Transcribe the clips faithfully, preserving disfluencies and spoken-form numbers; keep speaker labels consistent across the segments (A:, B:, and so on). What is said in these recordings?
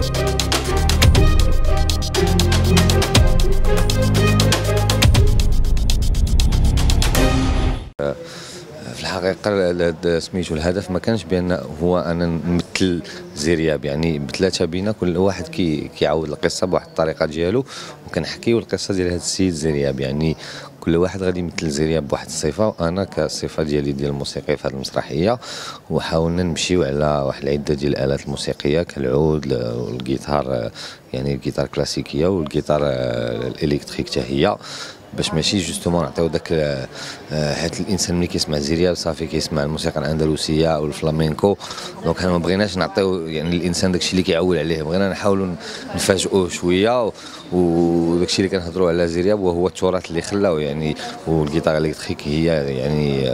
A: في الحقيقه سميتو الهدف ما كانش بان هو انا نمثل زرياب، يعني بثلاثه بينا كل واحد كي كيعاود القصه بواحد الطريقه ديالو، وكنحكيو القصه ديال هذا السيد زرياب. يعني كل واحد غادي يمثل زرياب بواحد الصفه، وانا كالصفه ديالي ديال الموسيقي في هذه المسرحيه. وحاولنا نمشيو على واحد العده ديال الالات الموسيقيه كالعود والجيتار، يعني الجيتار كلاسيكيه والجيتار الالكتريك حتى هي، باش ماشي جوستومون نعطيو داك حيت الانسان ملي كيسمع زرياب صافي كيسمع الموسيقى الاندلسيه او الفلامينكو. دونك حنا ما بغيناش نعطيو يعني الانسان داكشي اللي كيعول عليه، بغينا نحاولوا نفاجئوه شويه، وداكشي اللي كنهضروا على زرياب وهو التراث اللي خلاو يعني. والجيتار الكتريك هي يعني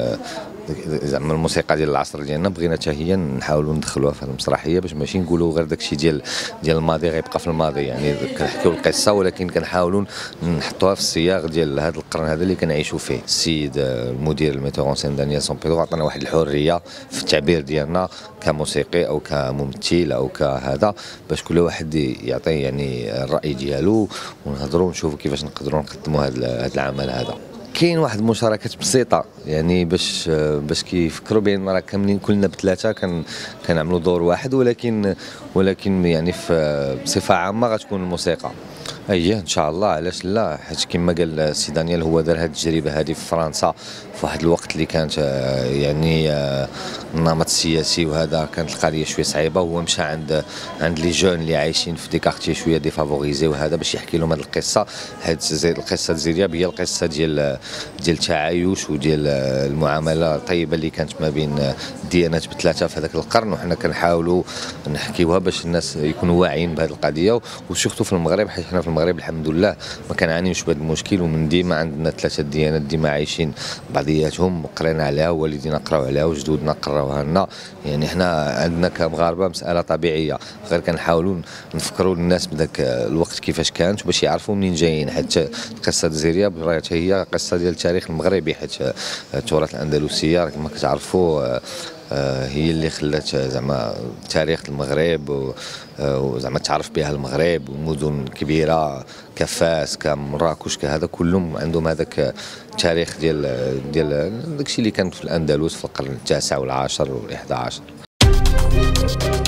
A: زعما الموسيقى ديال العصر ديالنا، بغينا حتى هي نحاولوا ندخلوها في المسرحيه باش ماشي نقولوا غير داكشي ديال ديال الماضي غيبقى في الماضي. يعني كنحكيو القصه ولكن كنحاولوا نحطوها في السياق ديال هذا القرن هذا اللي كنعيشوا فيه. السيد المدير الميتور اون سين دانيال سومبيدرو عطانا واحد الحريه في التعبير ديالنا كموسيقي او كممثل او كهذا، باش كل واحد يعطي يعني الراي ديالو، ونهضروا ونشوفوا كيفاش نقدروا نقدموا هذا العمل هذا. كاين واحد المشاركات بسيطه يعني باش باش كيفكروا بان راه كاملين كلنا بثلاثه كان كنعملوا دور واحد، ولكن ولكن يعني في بصفه عامه غتكون الموسيقى اييه ان شاء الله. علاش لا؟ حيت كما قال السي دانيال هو دار هذه التجربه هذه في فرنسا في واحد الوقت اللي كانت يعني النمط السياسي وهذا كانت القضيه شويه صعيبه، وهو مشى عند عند لي جون اللي عايشين في دي كارتي شويه ديفافوريزي وهذا باش يحكي لهم هذه القصه. هذه القصه زرياب هي القصه ديال ديال التعايش وديال المعامله الطيبه اللي كانت ما بين الديانات بثلاثه في هذاك القرن، وحنا كنحاولوا نحكيوها باش الناس يكونوا واعيين بهذه القضيه. وسورتو في المغرب، حيت حنا في المغرب الحمد لله ما كنعانيوش بهذا المشكل، ومن ديما عندنا ثلاثه ديانات ديما عايشين بعضياتهم، قرينا عليها والدينا قراو عليها وجدودنا قراوها لنا. يعني حنا عندنا كمغاربه مساله طبيعيه، غير كنحاولوا نفكروا الناس بداك الوقت كيفاش كانت باش يعرفوا منين جايين. حيت قصه زرياب راه هي قصه ديال التاريخ المغربي، حيت التراث الاندلسيه كما كتعرفوا هي اللي خلات زعما تاريخ المغرب وزعما تعرف بها المغرب، ومدن كبيره كفاس كمراكش كهذا كلهم عندهم هذاك التاريخ ديال ديال داكشي اللي كان في الاندلس في القرن التاسع والعاشر والحادي عشر.